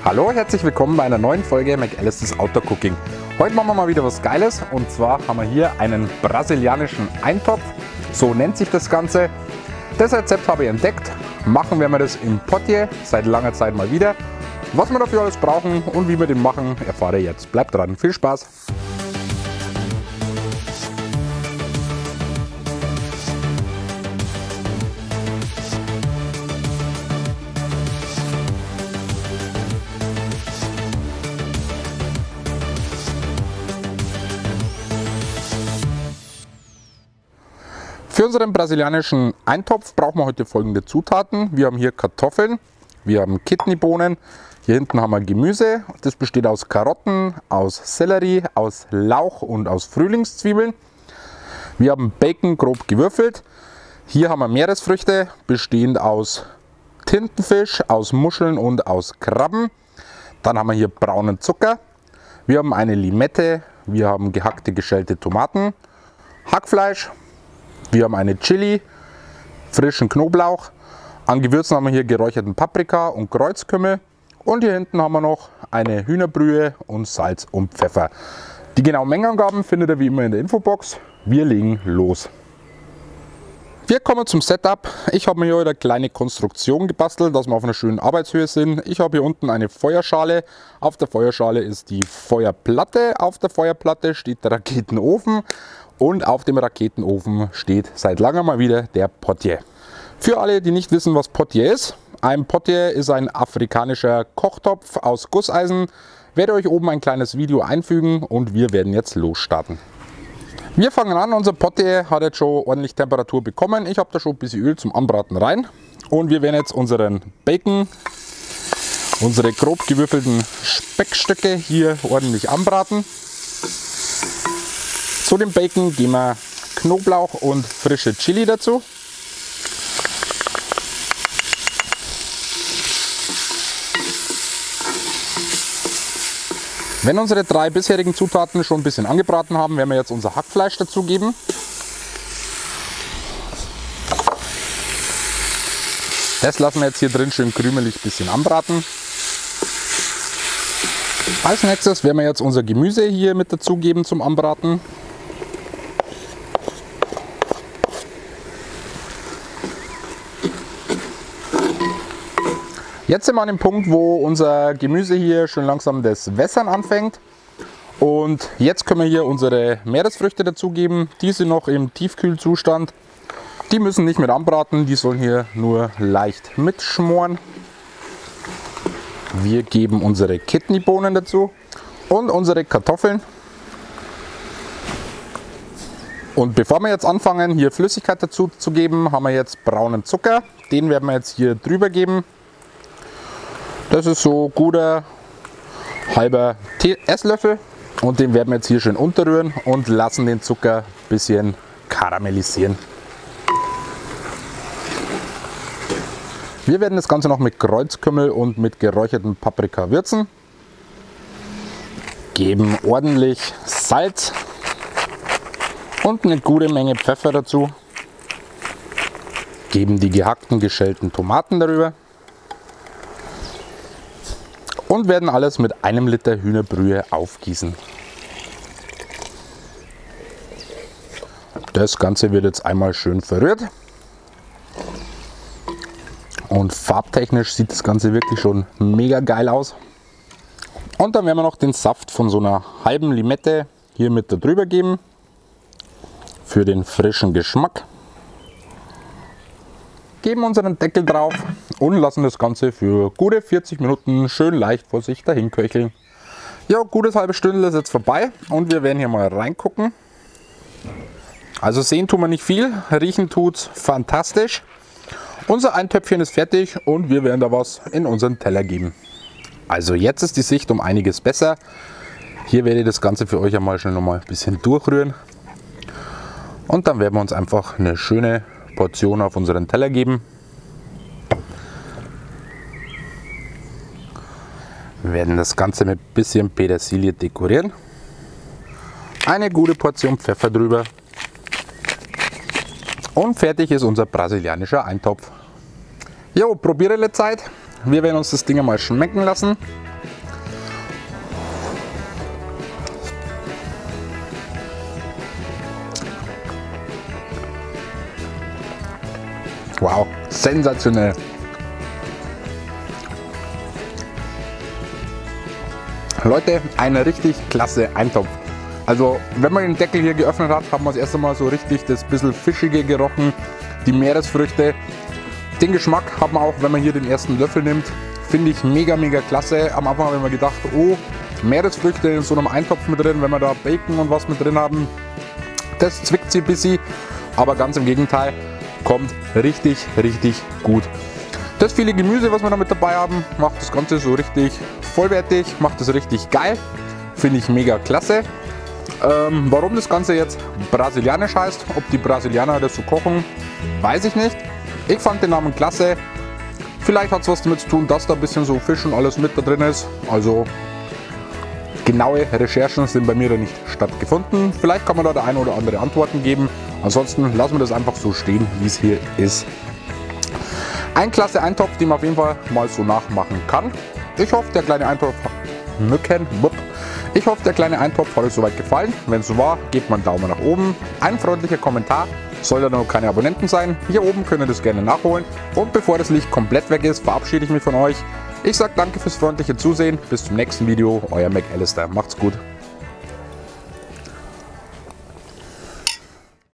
Hallo, herzlich willkommen bei einer neuen Folge McAllister's Outdoor Cooking. Heute machen wir mal wieder was Geiles und zwar haben wir hier einen brasilianischen Eintopf, so nennt sich das Ganze. Das Rezept habe ich entdeckt, machen werden wir das im Potier, seit langer Zeit mal wieder. Was wir dafür alles brauchen und wie wir den machen, erfahrt ihr jetzt. Bleibt dran, viel Spaß! Für unseren brasilianischen Eintopf brauchen wir heute folgende Zutaten. Wir haben hier Kartoffeln, wir haben Kidneybohnen, hier hinten haben wir Gemüse. Das besteht aus Karotten, aus Sellerie, aus Lauch und aus Frühlingszwiebeln. Wir haben Bacon grob gewürfelt. Hier haben wir Meeresfrüchte, bestehend aus Tintenfisch, aus Muscheln und aus Krabben. Dann haben wir hier braunen Zucker. Wir haben eine Limette, wir haben gehackte, geschälte Tomaten, Hackfleisch. Wir haben eine Chili, frischen Knoblauch, an Gewürzen haben wir hier geräucherten Paprika und Kreuzkümmel und hier hinten haben wir noch eine Hühnerbrühe und Salz und Pfeffer. Die genauen Mengenangaben findet ihr wie immer in der Infobox. Wir legen los. Wir kommen zum Setup. Ich habe mir hier eine kleine Konstruktion gebastelt, dass wir auf einer schönen Arbeitshöhe sind. Ich habe hier unten eine Feuerschale. Auf der Feuerschale ist die Feuerplatte. Auf der Feuerplatte steht der Raketenofen. Und auf dem Raketenofen steht seit langem mal wieder der Potier. Für alle, die nicht wissen, was Potier ist. Ein Potier ist ein afrikanischer Kochtopf aus Gusseisen. Ich werde euch oben ein kleines Video einfügen und wir werden jetzt losstarten. Wir fangen an, unser Potier hat jetzt schon ordentlich Temperatur bekommen. Ich habe da schon ein bisschen Öl zum Anbraten rein. Und wir werden jetzt unseren Bacon, unsere grob gewürfelten Speckstücke hier ordentlich anbraten. Zu dem Bacon geben wir Knoblauch und frische Chili dazu. Wenn unsere drei bisherigen Zutaten schon ein bisschen angebraten haben, werden wir jetzt unser Hackfleisch dazugeben. Das lassen wir jetzt hier drin schön krümelig ein bisschen anbraten. Als nächstes werden wir jetzt unser Gemüse hier mit dazugeben zum Anbraten. Jetzt sind wir an dem Punkt, wo unser Gemüse hier schon langsam das Wässern anfängt. Und jetzt können wir hier unsere Meeresfrüchte dazugeben. Die sind noch im Tiefkühlzustand. Die müssen nicht mit anbraten, die sollen hier nur leicht mitschmoren. Wir geben unsere Kidneybohnen dazu und unsere Kartoffeln. Und bevor wir jetzt anfangen, hier Flüssigkeit dazu zu geben, haben wir jetzt braunen Zucker. Den werden wir jetzt hier drüber geben. Das ist so guter halber Esslöffel und den werden wir jetzt hier schön unterrühren und lassen den Zucker ein bisschen karamellisieren. Wir werden das Ganze noch mit Kreuzkümmel und mit geräuchertem Paprika würzen. Geben ordentlich Salz und eine gute Menge Pfeffer dazu. Geben die gehackten, geschälten Tomaten darüber. Und werden alles mit einem Liter Hühnerbrühe aufgießen. Das Ganze wird jetzt einmal schön verrührt. Und farbtechnisch sieht das Ganze wirklich schon mega geil aus. Und dann werden wir noch den Saft von so einer halben Limette hier mit da drüber geben. Für den frischen Geschmack. Geben unseren Deckel drauf und lassen das Ganze für gute 40 Minuten schön leicht vor sich dahin köcheln. Ja, gutes halbe Stunde ist jetzt vorbei und wir werden hier mal reingucken. Also sehen tun wir nicht viel, riechen tut's fantastisch. Unser Eintöpfchen ist fertig und wir werden da was in unseren Teller geben. Also jetzt ist die Sicht um einiges besser. Hier werde ich das Ganze für euch einmal schnell noch mal ein bisschen durchrühren. Und dann werden wir uns einfach eine schöne Portion auf unseren Teller geben. Wir werden das Ganze mit ein bisschen Petersilie dekorieren. Eine gute Portion Pfeffer drüber. Und fertig ist unser brasilianischer Eintopf. Jo, Probierele Zeit. Wir werden uns das Ding mal schmecken lassen. Sensationell. Leute, ein richtig klasse Eintopf. Also wenn man den Deckel hier geöffnet hat, haben wir das erste Mal so richtig das bisschen Fischige gerochen, die Meeresfrüchte. Den Geschmack hat man auch, wenn man hier den ersten Löffel nimmt, finde ich mega, mega klasse. Am Anfang habe ich mir gedacht, oh, Meeresfrüchte in so einem Eintopf mit drin, wenn wir da Bacon und was mit drin haben, das zwickt sie ein bisschen, aber ganz im Gegenteil, kommt richtig, richtig gut. Das viele Gemüse, was wir da mit dabei haben, macht das Ganze so richtig vollwertig, macht das richtig geil, finde ich mega klasse. Warum das Ganze jetzt brasilianisch heißt, ob die Brasilianer das so kochen, weiß ich nicht. Ich fand den Namen klasse. Vielleicht hat es was damit zu tun, dass da ein bisschen so Fisch und alles mit da drin ist. Also genaue Recherchen sind bei mir da nicht stattgefunden. Vielleicht kann man da eine oder andere Antworten geben. Ansonsten lassen wir das einfach so stehen, wie es hier ist. Ein klasse Eintopf, den man auf jeden Fall mal so nachmachen kann. Ich hoffe, der kleine Eintopf hat euch soweit gefallen. Wenn es so war, gebt mal einen Daumen nach oben. Ein freundlicher Kommentar. Sollte noch keine Abonnenten sein, hier oben könnt ihr das gerne nachholen. Und bevor das Licht komplett weg ist, verabschiede ich mich von euch. Ich sage danke fürs freundliche Zusehen. Bis zum nächsten Video. Euer McAllister. Macht's gut.